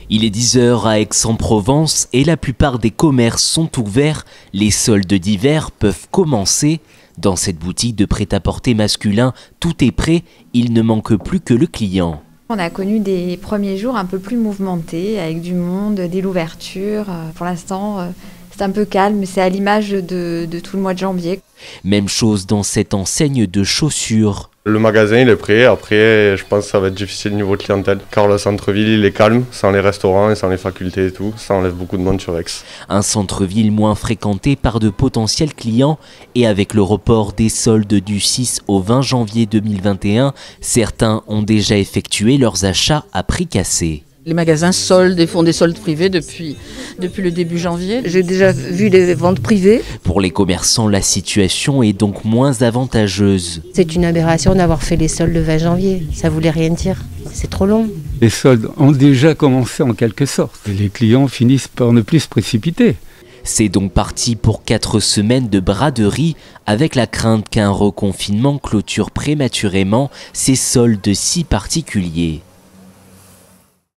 Il est 10 h à Aix-en-Provence et la plupart des commerces sont ouverts. Les soldes d'hiver peuvent commencer. Dans cette boutique de prêt-à-porter masculin, tout est prêt, il ne manque plus que le client. On a connu des premiers jours un peu plus mouvementés, avec du monde, dès l'ouverture. Pour l'instant, c'est un peu calme, c'est à l'image de tout le mois de janvier. Même chose dans cette enseigne de chaussures. Le magasin il est prêt, après je pense que ça va être difficile niveau clientèle, car le centre-ville il est calme, sans les restaurants et sans les facultés et tout, ça enlève beaucoup de monde sur Aix. Un centre-ville moins fréquenté par de potentiels clients et avec le report des soldes du 6 au 20 janvier 2021, certains ont déjà effectué leurs achats à prix cassé. Les magasins soldent et font des soldes privés depuis le début janvier. J'ai déjà vu les ventes privées. Pour les commerçants, la situation est donc moins avantageuse. C'est une aberration d'avoir fait les soldes le 20 janvier. Ça voulait rien dire. C'est trop long. Les soldes ont déjà commencé en quelque sorte. Les clients finissent par ne plus se précipiter. C'est donc parti pour 4 semaines de braderie, avec la crainte qu'un reconfinement clôture prématurément ces soldes si particuliers.